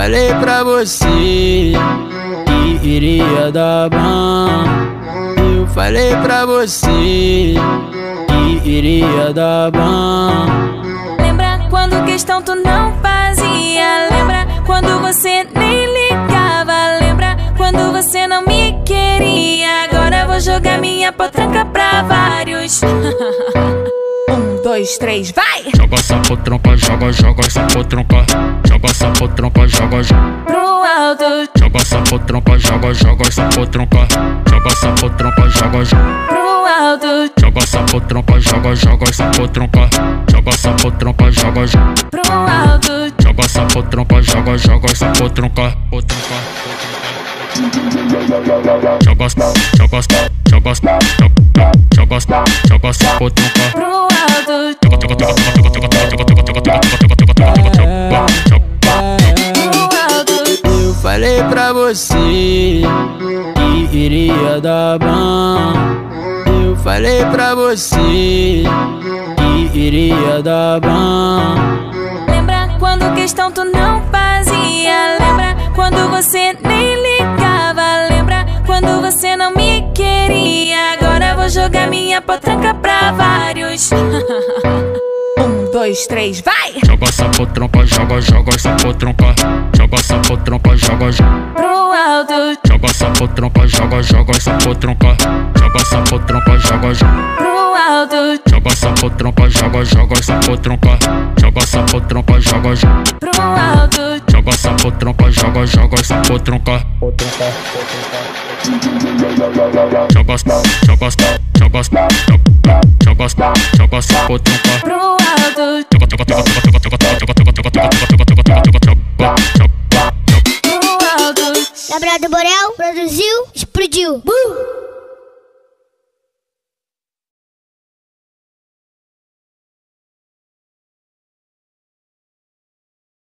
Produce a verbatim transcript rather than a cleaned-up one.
falei pra você que iria dar bom. Eu falei pra você que iria dar bom. Lembra quando questão tu não fazia? Lembra quando você nem ligava? Lembra quando você não me queria? Agora vou jogar minha potranca pra vários. Um, dois, três, vai! Joga essa potranca, joga, joga essa potranca. Joga essa potranca, joga, joga pro alto. Joga essa potranca, joga, joga essa potranca. Joga essa potranca, joga, joga pro alto. Joga essa potranca, joga, joga essa potranca. Joga essa potranca, joga, joga pro alto. Joga essa potranca, joga, joga essa potranca. Potranca, joga, joga, joga, joga, joga, joga essa potranca pro alto. Eu falei pra você que iria dar bom. Eu falei pra você que iria dar bom. Lembra quando questão tu não fazia? Lembra quando você nem ligava? Lembra quando você não me queria? Agora vou jogar minha potranca pra vários. Um, dois, três, vai! Joga essa potranca, joga, joga essa potranca. Joga essa potranca, joga, joga pro alto. Joga essa potranca, joga, joga essa potranca. Joga essa potranca, joga, joga pro alto. Joga essa potranca, joga, joga essa potranca. Joga essa potranca, joga, joga pro alto. Joga essa potranca, joga, joga essa potranca. Potranca, Joga, joga, joga, joga, joga, joga essa potranca pro alto. Joga, joga, joga, joga.